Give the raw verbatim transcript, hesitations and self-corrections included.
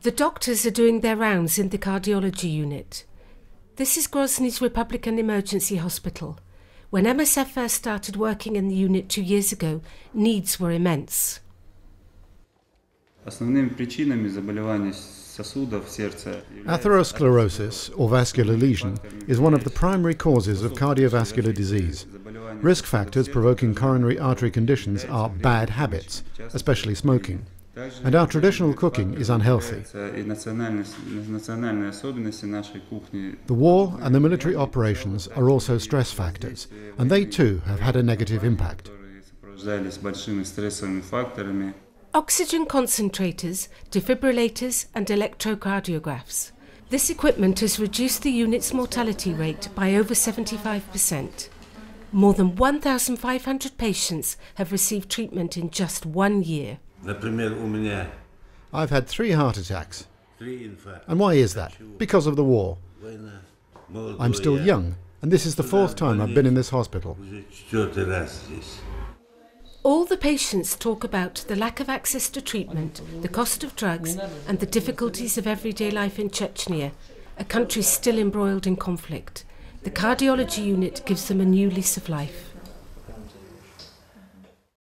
The doctors are doing their rounds in the cardiology unit. This is Grozny's Republican Emergency Hospital. When M S F first started working in the unit two years ago, needs were immense. Atherosclerosis, or vascular lesion, is one of the primary causes of cardiovascular disease. Risk factors provoking coronary artery conditions are bad habits, especially smoking, and our traditional cooking is unhealthy. The war and the military operations are also stress factors, and they too have had a negative impact. Oxygen concentrators, defibrillators and electrocardiographs. This equipment has reduced the unit's mortality rate by over seventy-five percent. More than one thousand five hundred patients have received treatment in just one year. I've had three heart attacks. And why is that? Because of the war. I'm still young, and this is the fourth time I've been in this hospital. All the patients talk about the lack of access to treatment, the cost of drugs, and the difficulties of everyday life in Chechnya, a country still embroiled in conflict. The cardiology unit gives them a new lease of life.